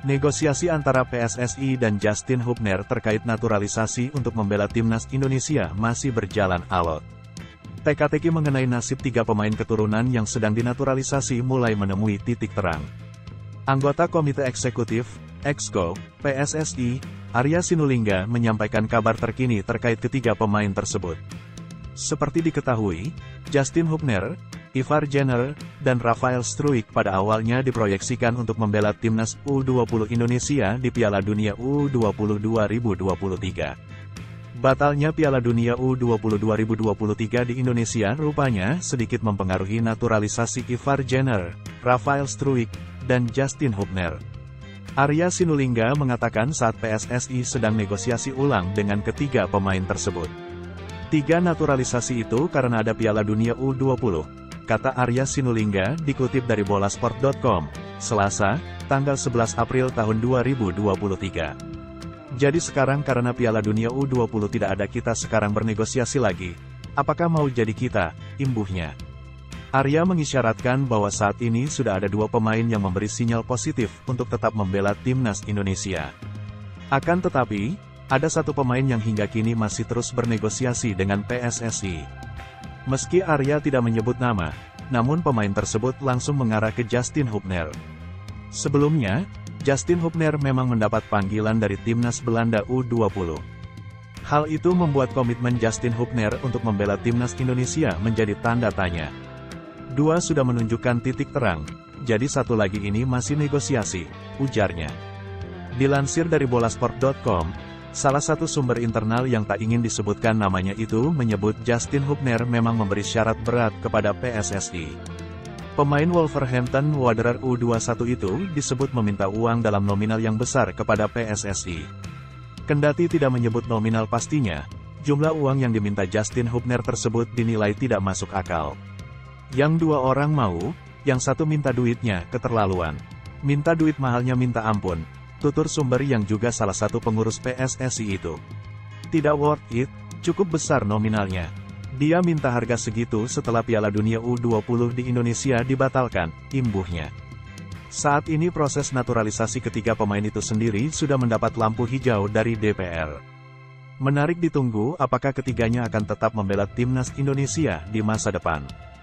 Negosiasi antara PSSI dan Justin Hubner terkait naturalisasi untuk membela timnas Indonesia masih berjalan alot. Teka-teki mengenai nasib 3 pemain keturunan yang sedang dinaturalisasi mulai menemui titik terang. Anggota Komite Eksekutif, Exco, PSSI, Arya Sinulinga menyampaikan kabar terkini terkait ketiga pemain tersebut. Seperti diketahui, Justin Hubner, Ivar Jenner, dan Rafael Struijk pada awalnya diproyeksikan untuk membela timnas U20 Indonesia di Piala Dunia U20 2023. Batalnya Piala Dunia U20 2023 di Indonesia rupanya sedikit mempengaruhi naturalisasi Ivar Jenner, Rafael Struijk, dan Justin Hubner. Arya Sinulinga mengatakan saat PSSI sedang negosiasi ulang dengan ketiga pemain tersebut. 3 naturalisasi itu karena ada Piala Dunia U20. Kata Arya Sinulinga dikutip dari bolasport.com, Selasa, tanggal 11 April tahun 2023. Jadi sekarang karena Piala Dunia U20 tidak ada kita sekarang bernegosiasi lagi. Apakah mau jadi kita, imbuhnya. Arya mengisyaratkan bahwa saat ini sudah ada 2 pemain yang memberi sinyal positif untuk tetap membela timnas Indonesia. Akan tetapi, ada 1 pemain yang hingga kini masih terus bernegosiasi dengan PSSI. Meski Arya tidak menyebut nama, namun pemain tersebut langsung mengarah ke Justin Hubner. Sebelumnya, Justin Hubner memang mendapat panggilan dari timnas Belanda U20. Hal itu membuat komitmen Justin Hubner untuk membela timnas Indonesia menjadi tanda tanya. 2 sudah menunjukkan titik terang, jadi 1 lagi ini masih negosiasi, ujarnya. Dilansir dari bolasport.com, salah satu sumber internal yang tak ingin disebutkan namanya itu menyebut Justin Hubner memang memberi syarat berat kepada PSSI. Pemain Wolverhampton Wanderers U21 itu disebut meminta uang dalam nominal yang besar kepada PSSI. Kendati tidak menyebut nominal pastinya, jumlah uang yang diminta Justin Hubner tersebut dinilai tidak masuk akal. Yang 2 orang mau, yang 1 minta duitnya keterlaluan. Minta duit mahalnya minta ampun. Tutur sumber yang juga salah satu pengurus PSSI itu. Tidak worth it, cukup besar nominalnya. Dia minta harga segitu setelah Piala Dunia U20 di Indonesia dibatalkan, imbuhnya. Saat ini proses naturalisasi ketiga pemain itu sendiri sudah mendapat lampu hijau dari DPR. Menarik ditunggu apakah ketiganya akan tetap membela timnas Indonesia di masa depan.